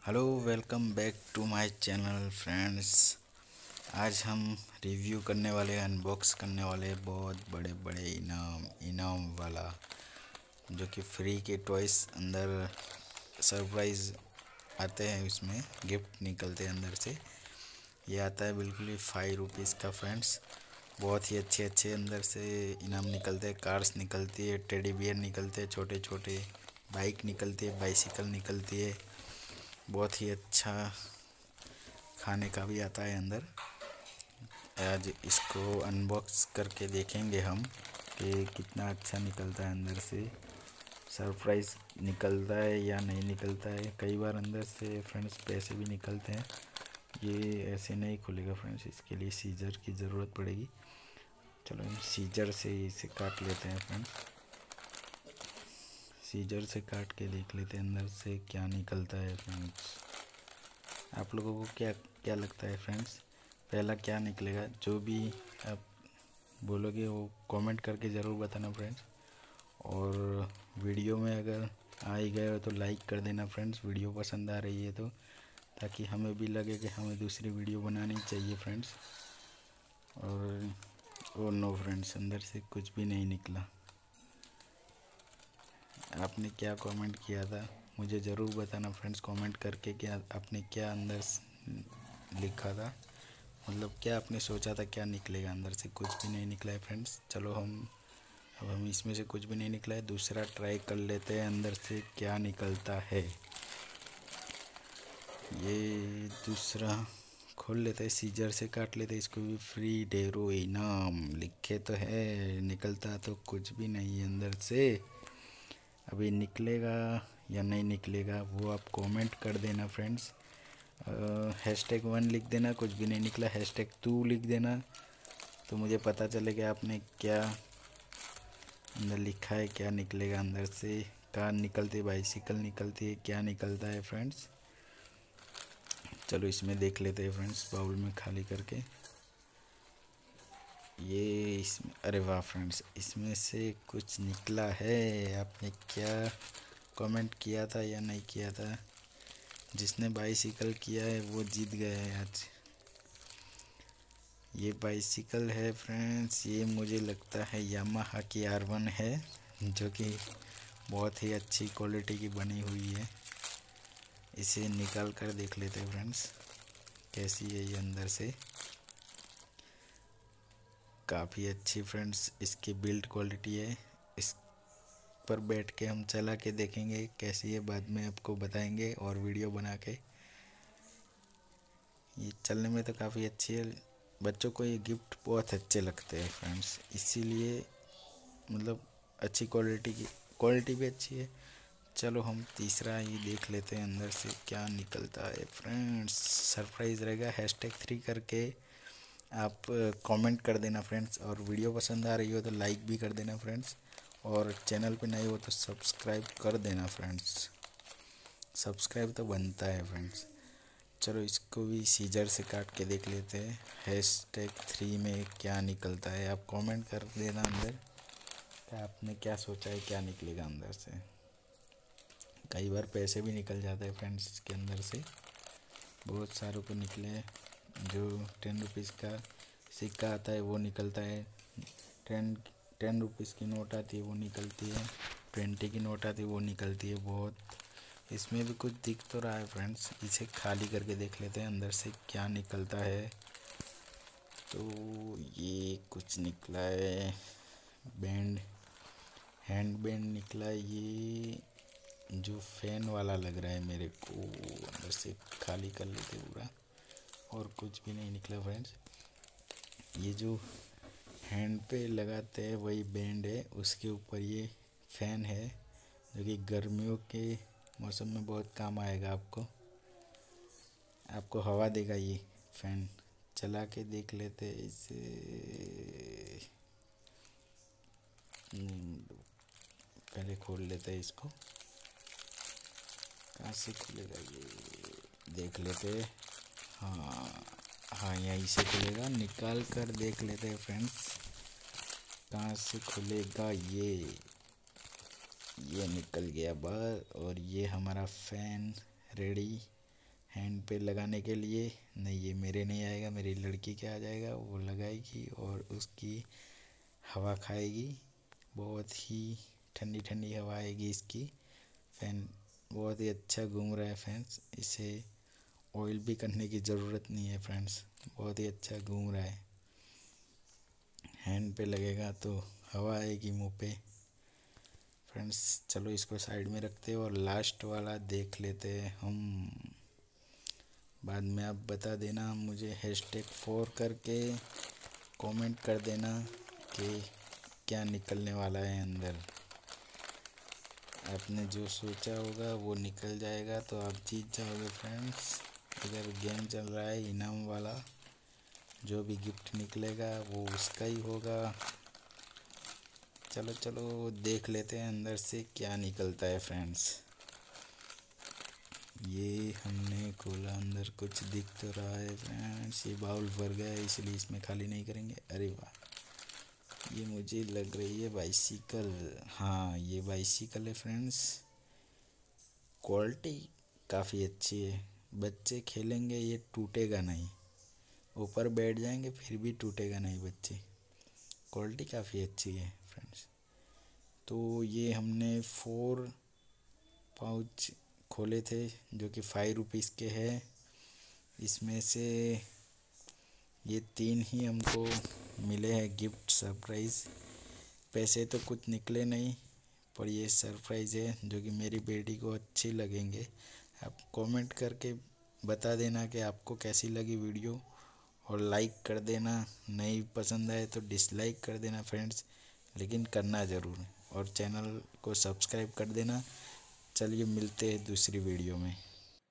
Hello welcome back to my channel friends. आज हम review करने वाले अनबॉक्स करने वाले बहुत बड़े बड़े इनाम वाला जो कि फ्री के टॉयस अंदर सरप्राइज़ आते हैं। उसमें गिफ्ट निकलते हैं अंदर से। ये आता है बिल्कुल ही 5 रुपीज़ का फ्रेंड्स। बहुत ही अच्छे अच्छे अंदर से इनाम निकलते हैं। कार्स निकलती है, टेडी बियर निकलते हैं छोटे छोटे, बाइक निकलती है, बाइसिकल निकलती है। बहुत ही अच्छा खाने का भी आता है अंदर। आज इसको अनबॉक्स करके देखेंगे हम कि कितना अच्छा निकलता है अंदर से, सरप्राइज़ निकलता है या नहीं निकलता है। कई बार अंदर से फ्रेंड्स पैसे भी निकलते हैं। ये ऐसे नहीं खुलेगा फ्रेंड्स, इसके लिए सीजर की ज़रूरत पड़ेगी। चलो हम सीजर से इसे काट लेते हैं फ्रेंड्स। सीजर से काट के देख लेते हैं अंदर से क्या निकलता है फ्रेंड्स। आप लोगों को क्या क्या लगता है फ्रेंड्स, पहला क्या निकलेगा? जो भी आप बोलोगे वो कमेंट करके ज़रूर बताना फ्रेंड्स। और वीडियो में अगर आ ही गए हो तो लाइक कर देना फ्रेंड्स, वीडियो पसंद आ रही है तो, ताकि हमें भी लगे कि हमें दूसरी वीडियो बनानी चाहिए फ्रेंड्स। और ओ नो फ्रेंड्स, अंदर से कुछ भी नहीं निकला। आपने क्या कमेंट किया था मुझे ज़रूर बताना फ्रेंड्स, कमेंट करके कि आपने क्या अंदर लिखा था, मतलब क्या आपने सोचा था क्या निकलेगा। अंदर से कुछ भी नहीं निकला है फ्रेंड्स। चलो अब हम इसमें से कुछ भी नहीं निकला है, दूसरा ट्राई कर लेते हैं अंदर से क्या निकलता है। ये दूसरा खोल लेते हैं, सीजर से काट लेते हैं इसको भी। फ्री ढेरों इनाम लिखे तो है, निकलता तो कुछ भी नहीं है अंदर से। अभी निकलेगा या नहीं निकलेगा वो आप कमेंट कर देना फ्रेंड्स। #1 लिख देना, कुछ भी नहीं निकला। #2 लिख देना तो मुझे पता चले कि आपने क्या अंदर लिखा है, क्या निकलेगा अंदर से। कार निकलती है, बाइसिकल निकलती है, क्या निकलता है फ्रेंड्स। चलो इसमें देख लेते हैं फ्रेंड्स, बाउल में खाली करके। ये इसमें, अरे वाह फ्रेंड्स, इसमें से कुछ निकला है। आपने क्या कमेंट किया था या नहीं किया था? जिसने बाइसिकल किया है वो जीत गया है आज। ये बाइसिकल है फ्रेंड्स, ये मुझे लगता है यामाहा की R1 है, जो कि बहुत ही अच्छी क्वालिटी की बनी हुई है। इसे निकाल कर देख लेते हैं फ्रेंड्स कैसी है ये अंदर से। काफ़ी अच्छी फ्रेंड्स इसकी बिल्ड क्वालिटी है। इस पर बैठ के हम चला के देखेंगे कैसी है, बाद में आपको बताएंगे और वीडियो बना के। ये चलने में तो काफ़ी अच्छी है। बच्चों को ये गिफ्ट बहुत अच्छे लगते हैं फ्रेंड्स, इसीलिए मतलब अच्छी क्वालिटी भी अच्छी है। चलो हम तीसरा ये देख लेते हैं अंदर से क्या निकलता है फ्रेंड्स। सरप्राइज़ रहेगा। #3 करके आप कमेंट कर देना फ्रेंड्स। और वीडियो पसंद आ रही हो तो लाइक भी कर देना फ्रेंड्स। और चैनल पे नए हो तो सब्सक्राइब कर देना फ्रेंड्स। सब्सक्राइब तो बनता है फ्रेंड्स। चलो इसको भी सीजर से काट के देख लेते हैं। #3 में क्या निकलता है आप कमेंट कर देना अंदर, क्या आपने क्या सोचा है क्या निकलेगा अंदर से। कई बार पैसे भी निकल जाते हैं फ्रेंड्स इसके अंदर से। बहुत सारों को निकले हैं। जो 10 रुपीज़ का सिक्का आता है वो निकलता है। टेन 10 रुपीज़ की नोट आती है वो निकलती है। 20 की नोट आती है वो निकलती है बहुत। इसमें भी कुछ दिख तो रहा है फ्रेंड्स, इसे खाली करके देख लेते हैं अंदर से क्या निकलता है। तो ये कुछ निकला है, बैंड, हैंड बैंड निकला है। ये जो फैन वाला लग रहा है मेरे को। अंदर से खाली कर लेते पूरा, और कुछ भी नहीं निकला फ्रेंड्स। ये जो हैंड पे लगाते हैं वही बैंड है, उसके ऊपर ये फैन है जो कि गर्मियों के मौसम में बहुत काम आएगा। आपको हवा देगा ये फैन। चला के देख लेते हैं इसे। पहले खोल लेते हैं इसको, कहाँ से खुलेगा ये देख लेते हैं। हाँ हाँ, यहीं से खुलेगा। निकाल कर देख लेते हैं फ्रेंड्स कहाँ से खुलेगा ये निकल गया बाहर। और ये हमारा फैन रेडी हैंड पे लगाने के लिए। नहीं, ये मेरे नहीं आएगा, मेरी लड़की के आ जाएगा, वो लगाएगी और उसकी हवा खाएगी। बहुत ही ठंडी ठंडी हवा आएगी इसकी। फैन बहुत ही अच्छा घूम रहा है फ्रेंड्स, इसे ऑयल भी करने की ज़रूरत नहीं है फ्रेंड्स, बहुत ही अच्छा घूम रहा है। हैंड पे लगेगा तो हवा आएगी मुंह पे। फ्रेंड्स चलो इसको साइड में रखते हैं और लास्ट वाला देख लेते हैं हम। बाद में आप बता देना मुझे #4 करके कमेंट कर देना कि क्या निकलने वाला है अंदर। आपने जो सोचा होगा वो निकल जाएगा तो आप जीत जाओगे फ्रेंड्स। इधर गेम चल रहा है इनाम वाला, जो भी गिफ्ट निकलेगा वो उसका ही होगा। चलो चलो देख लेते हैं अंदर से क्या निकलता है फ्रेंड्स। ये हमने खोला, अंदर कुछ दिख तो रहा है फ्रेंड्स। ये बाउल भर गया है इसलिए इसमें खाली नहीं करेंगे। अरे वाह, ये मुझे लग रही है बाइसिकल। हाँ ये बाइसिकल है फ्रेंड्स। क्वालिटी काफ़ी अच्छी है, बच्चे खेलेंगे ये टूटेगा नहीं। ऊपर बैठ जाएंगे फिर भी टूटेगा नहीं बच्चे। क्वालिटी काफ़ी अच्छी है फ्रेंड्स। तो ये हमने 4 पाउच खोले थे जो कि 5 रुपीज़ के हैं। इसमें से ये 3 ही हमको मिले हैं गिफ्ट सरप्राइज़। पैसे तो कुछ निकले नहीं, पर ये सरप्राइज़ है जो कि मेरी बेटी को अच्छी लगेंगे। आप कमेंट करके बता देना कि आपको कैसी लगी वीडियो, और लाइक कर देना। नहीं पसंद आए तो डिसलाइक कर देना फ्रेंड्स, लेकिन करना ज़रूर, और चैनल को सब्सक्राइब कर देना। चलिए मिलते हैं दूसरी वीडियो में।